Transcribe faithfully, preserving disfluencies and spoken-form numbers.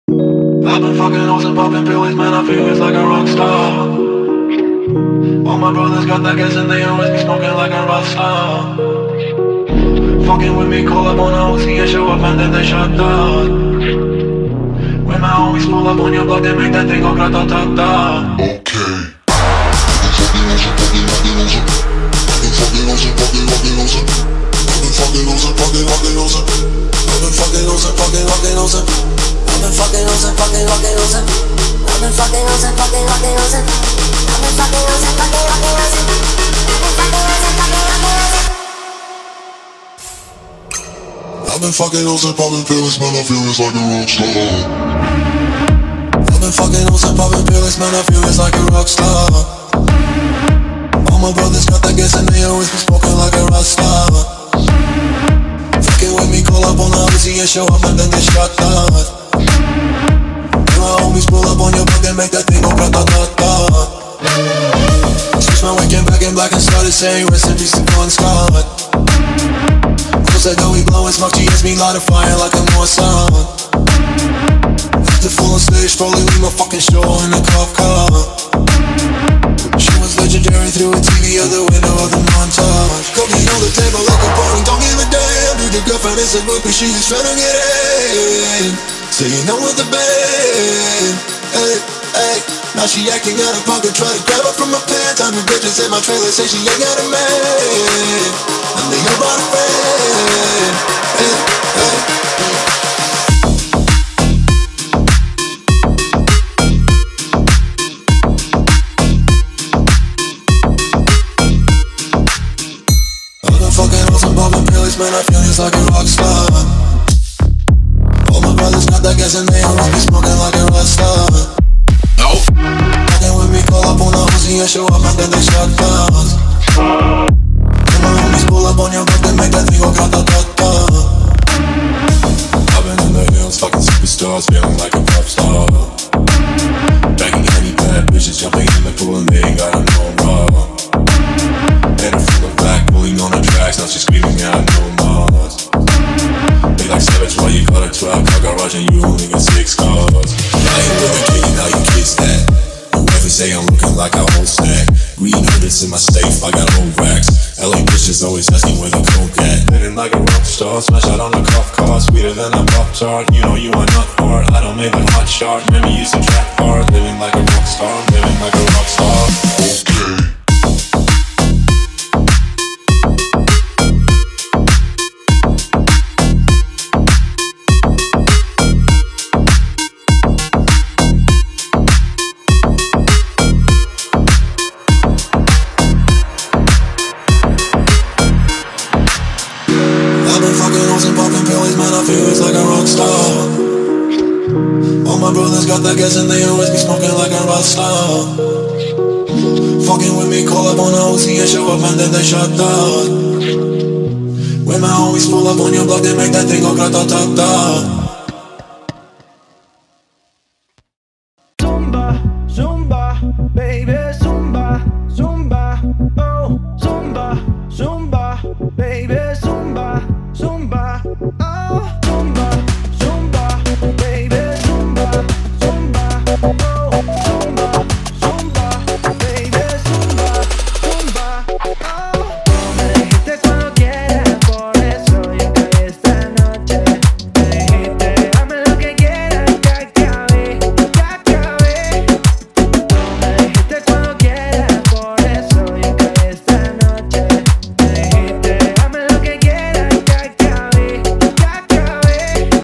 I've been fucking hoes and popping pills, man, I feel it's like a rock star. All my brothers got that gas and they always be smoking like a Rockstar. Fucking with me, call up on a O C and show up and then they shut down. When my homies pull up on your block, they make that thing go grata-ta-ta. Okay. Fucking losing, fucking, fucking losing. I've been fucking losing, fucking, fucking losing. I've been fucking losing, fucking, fucking losing. I've been fucking losing, fucking, fucking losing. I've been fucking losing, fucking, fucking losing. I've been fucking losing, fucking, fucking losing. I've been fucking losing, popping pills, man, I feel it's like a rockstar. I've been fucking losing, popping pills, man, I feel it's like a rockstar. All my brothers got that gas and they always be smoking like a Rockstar. Fucking with me, call up on the O C and show up and then get shot down. When my homies pull up on your block, they make that thing go grata-ta-ta. Switch my weekend back in black and started saying rest in peace to Bon Scott. Cause I know we blowin' smoke, G S me light a fire like a Mossad. The full on stage, probably leave my fucking show in a cop car. She was legendary through a T V out the window of the montage. Cooking on the table like a party, don't give a damn. Dude, the girlfriend is a groupie, she just tryna get in. Saying no with the band. Hey, hey. Now she acting out of pocket, try to grab her from my pants. I'm the bitches in my trailer, say she ain't got a man. And they all brought a friend. Hey, hey. Man, I feel it's like a rockstar. All my brothers got that gas and they always be smoking like a Rockstar. No. Fucking with me, call up on the O C and show up and then they shut down. When my homies pull up on your block, they make that thing go grata-ta-ta. I've been in the hills, fucking superstars, feeling like a pop star. Banging any bad bitches, jumping in the pool and they ain't got no problem. Hit her from the back, pulling on the tracks, now she's screaming out no more. They like savage while you got a twelve car garage and you only got six cars. I ain't with a kid, you know you kiss that. Whoever say I'm looking like a whole stack. Green hundreds in my safe, I got old racks. L A bitches always asking where the coke at. Living like a rock star, smash out on a cop car. Sweeter than a Pop-Tart, you know you are not hard. I don't make a hot shot, remember you used to trap hard. Living like a rock star, living like a rock star. Okay. Got that gas and they always be smoking like a Rockstar. Fucking with me, call up on the O C and show up and then they shut down. When my homies pull up on your block, they make that thing go grata-ta-ta. Zumba, Zumba, baby.